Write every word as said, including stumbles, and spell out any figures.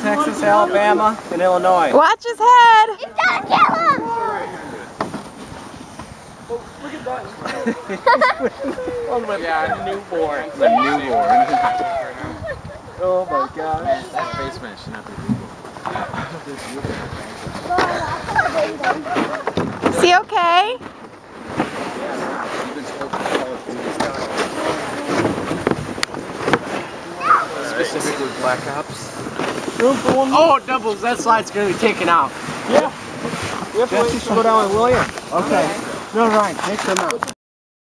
Texas, Alabama, and Illinois. Watch his head! It's gonna kill him! Oh, look at that. Yeah, newborn. The newborn. Oh my gosh. That basement should not be Is he okay? specifically Black Ops. Oh, doubles. That slide's going to be taken out. Yeah. We have to wait to go down with William. Okay. No, Ryan, take them out.